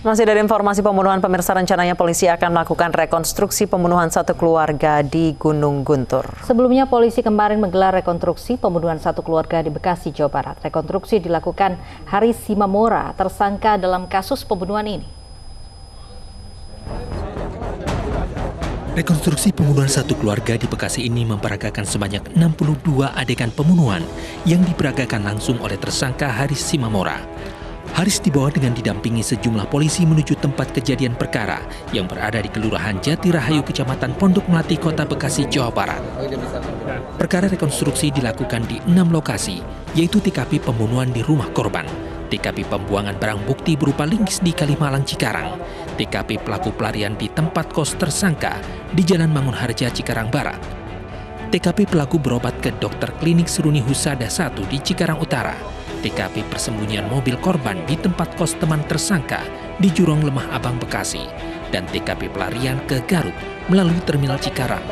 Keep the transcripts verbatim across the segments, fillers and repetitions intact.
Masih dari informasi pembunuhan, pemirsa, rencananya polisi akan melakukan rekonstruksi pembunuhan satu keluarga di Gunung Guntur. Sebelumnya polisi kemarin menggelar rekonstruksi pembunuhan satu keluarga di Bekasi, Jawa Barat. Rekonstruksi dilakukan Haris Simamora, tersangka dalam kasus pembunuhan ini. Rekonstruksi pembunuhan satu keluarga di Bekasi ini memperagakan sebanyak enam puluh dua adegan pembunuhan yang diperagakan langsung oleh tersangka Haris Simamora. Haris dibawa dengan didampingi sejumlah polisi menuju tempat kejadian perkara yang berada di Kelurahan Jati Rahayu, Kecamatan Pondok Melati, Kota Bekasi, Jawa Barat. Perkara rekonstruksi dilakukan di enam lokasi, yaitu T K P pembunuhan di rumah korban, T K P pembuangan barang bukti berupa linggis di Kalimalang, Cikarang, T K P pelaku pelarian di tempat kos tersangka di Jalan Mangunharja, Cikarang Barat, T K P pelaku berobat ke dokter klinik Seruni Husada satu di Cikarang Utara, T K P persembunyian mobil korban di tempat kos teman tersangka di Jurong Lemah Abang, Bekasi, dan T K P pelarian ke Garut melalui Terminal Cikarang.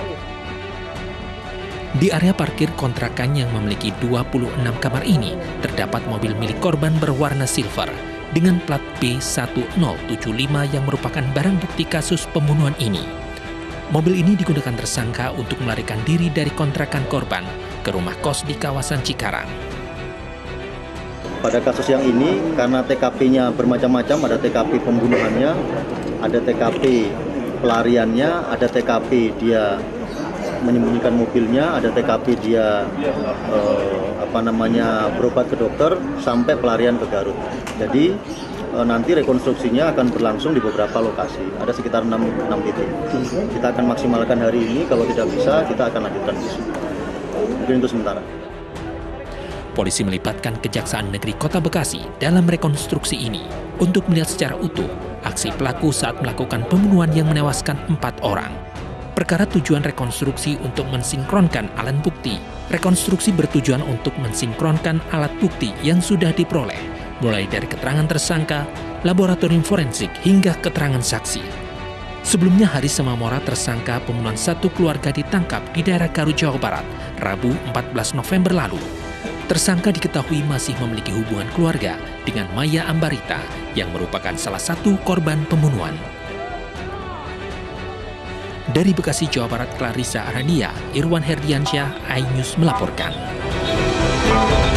Di area parkir kontrakan yang memiliki dua puluh enam kamar ini, terdapat mobil milik korban berwarna silver dengan plat B satu nol tujuh lima yang merupakan barang bukti kasus pembunuhan ini. Mobil ini digunakan tersangka untuk melarikan diri dari kontrakan korban ke rumah kos di kawasan Cikarang. Pada kasus yang ini, karena T K P-nya bermacam-macam, ada T K P pembunuhannya, ada T K P pelariannya, ada T K P dia menyembunyikan mobilnya, ada T K P dia eh, apa namanya berobat ke dokter, sampai pelarian ke Garut. Jadi eh, nanti rekonstruksinya akan berlangsung di beberapa lokasi, ada sekitar enam titik. Kita akan maksimalkan hari ini, kalau tidak bisa kita akan lanjutkan besok. Mungkin itu sementara. Polisi melibatkan Kejaksaan Negeri Kota Bekasi dalam rekonstruksi ini untuk melihat secara utuh aksi pelaku saat melakukan pembunuhan yang menewaskan empat orang. Perkara tujuan rekonstruksi untuk mensinkronkan alat bukti. Rekonstruksi bertujuan untuk mensinkronkan alat bukti yang sudah diperoleh, mulai dari keterangan tersangka, laboratorium forensik, hingga keterangan saksi. Sebelumnya, Haris Simamora, tersangka pembunuhan satu keluarga, ditangkap di daerah Garut, Jawa Barat, Rabu empat belas November lalu. Tersangka diketahui masih memiliki hubungan keluarga dengan Maya Ambarita yang merupakan salah satu korban pembunuhan. Dari Bekasi, Jawa Barat, Clarissa Aradia, Irwan Herdiansyah, iNews melaporkan.